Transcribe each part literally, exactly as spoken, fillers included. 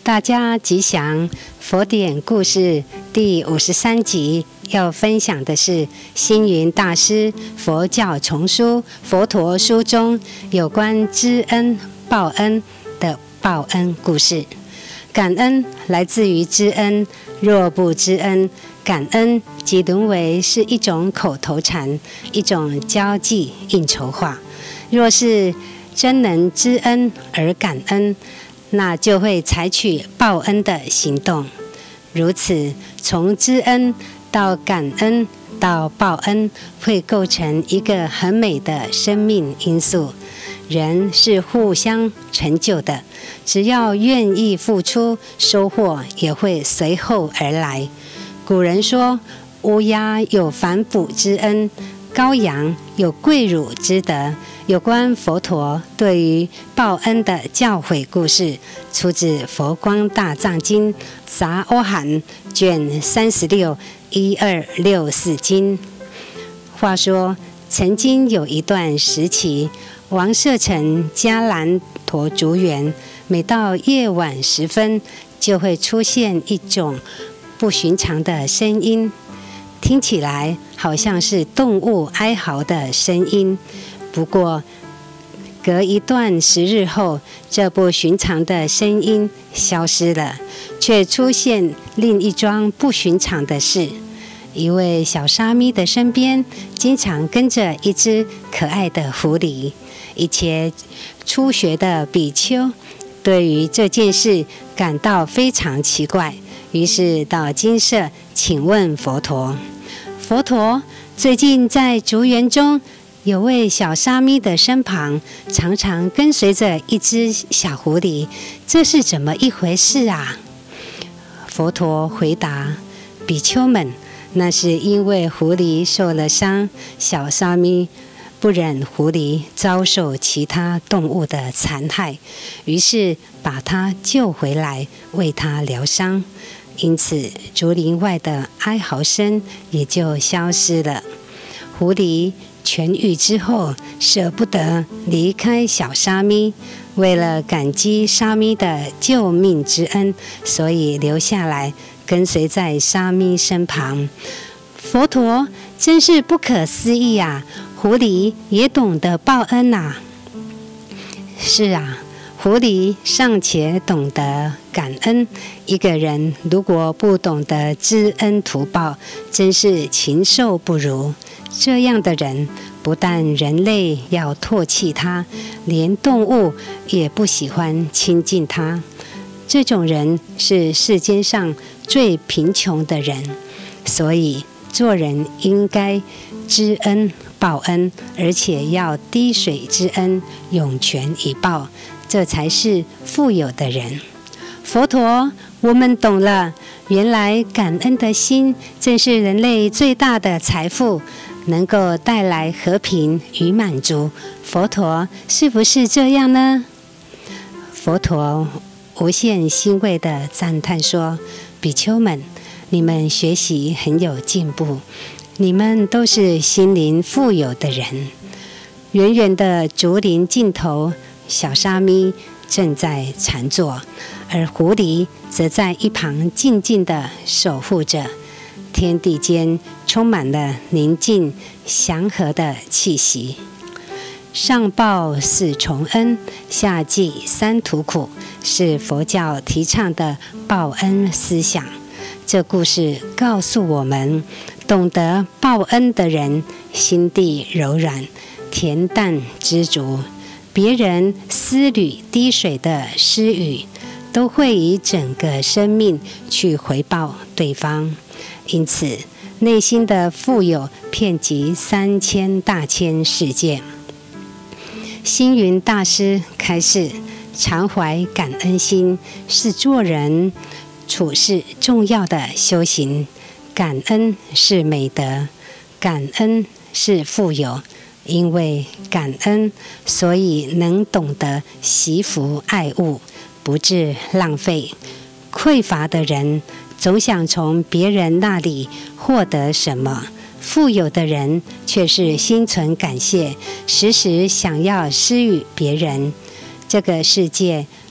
大家吉祥。佛典故事第五十三集要分享的是星云大师佛教丛书佛陀书中有关知恩报恩的报恩故事。感恩来自于知恩，若不知恩，感恩即沦为是一种口头禅，一种交际应酬话。若是真能知恩而感恩，那就会采取报恩的行动。如此，从知恩到感恩到报恩，会构成一个很美的生命因素。人是互相成就的，只要愿意付出，收获也会随后而来。古人说，乌鸦有反哺之恩，羔羊有跪乳之德。有关佛陀对于报恩的教诲故事，出自《佛光大藏经》杂阿含卷三十六一二六四经。话说，曾经有一段时期，王舍城迦兰陀竹园，每到夜晚时分，就会出现一种不寻常的声音，听起来好像是动物哀嚎的声音。不过，隔一段时日后，这不寻常的声音消失了，却出现另一桩不寻常的事。一位小沙弥的身边，经常跟着一只可爱的狐狸。一些初学的比丘对于这件事感到非常奇怪，于是到精舍请问佛陀：佛陀，最近在竹园中，有位小沙弥的身旁常常跟随着一只小狐狸，这是怎么一回事啊？佛陀回答：比丘们，那是因为狐狸受了伤，小沙弥不忍狐狸遭受其他动物的残害，于是把它救回来为它疗伤，因此竹林外的哀嚎声也就消失了。狐狸痊愈之后，舍不得离开小沙弥，为了感激沙弥的救命之恩，所以留下来跟随在沙弥身旁。佛陀，真是不可思议啊！狐狸也懂得报恩啊！是啊，狐狸尚且懂得感恩，一个人如果不懂得知恩图报，真是禽兽不如。这样的人，不但人类要唾弃他，连动物也不喜欢亲近他。这种人是世间上最贫穷的人，所以做人应该知恩报恩，而且要滴水之恩涌泉以报，这才是富有的人。佛陀，我们懂了，原来感恩的心正是人类最大的财富，能够带来和平与满足。佛陀是不是这样呢？佛陀无限欣慰地赞叹说：比丘们，你们学习很有进步，你们都是心灵富有的人。远远的竹林尽头，小沙弥正在禅坐，而狐狸则在一旁静静地守护着。天地间充满了宁静祥和的气息。上报四重恩，下济三途苦，是佛教提倡的报恩思想。这故事告诉我们，懂得报恩的人心地柔软，恬淡知足，别人丝缕滴水的施予，都会以整个生命去回报对方。因此，内心的富有遍及三千大千世界。星云大师开示，常怀感恩心是做人处事重要的修行。感恩是美德，感恩是富有。因为感恩，所以能懂得惜福爱物，不致浪费。匮乏的人总想从别人那里获得什么，富有的人却是心存感谢，时时想要施予别人。这个世界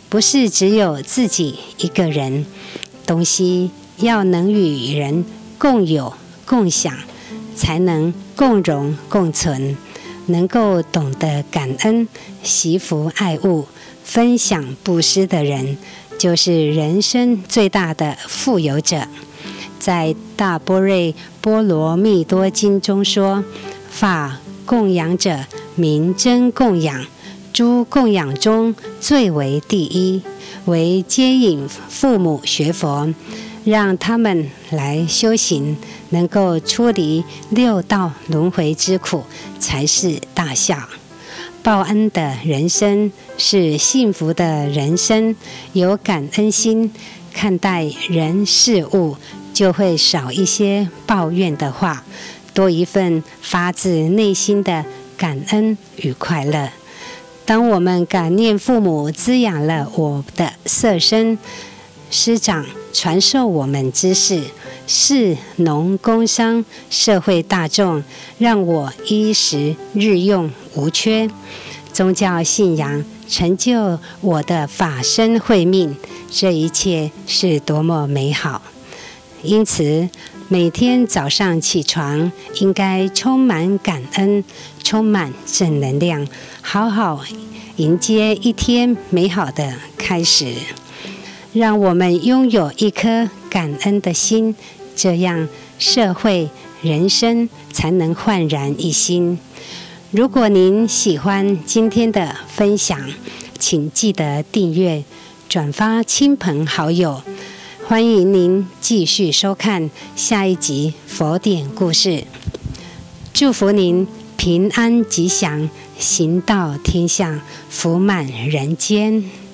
不是只有自己一个人，东西要能与人共有共享，才能共荣共存。能够懂得感恩、惜福爱物、分享布施的人，就是人生最大的富有者。在《大般若波罗蜜多经》中说，法供养者，名真供养，诸供养中最为第一，为接引父母学佛，让他们来修行，能够出离六道轮回之苦，才是大孝。报恩的人生是幸福的人生，有感恩心，看待人事物就会少一些抱怨的话，多一份发自内心的感恩与快乐。当我们感念父母滋养了我的色身，师长传授我们知识，士农工商社会大众让我衣食日用无缺，宗教信仰成就我的法身慧命，这一切是多么美好！因此，每天早上起床应该充满感恩，充满正能量，好好迎接一天美好的开始。让我们拥有一颗感恩的心，这样社会人生才能焕然一新。如果您喜欢今天的分享，请记得订阅、转发亲朋好友。欢迎您继续收看下一集佛典故事。祝福您平安吉祥，行道天下，福满人间。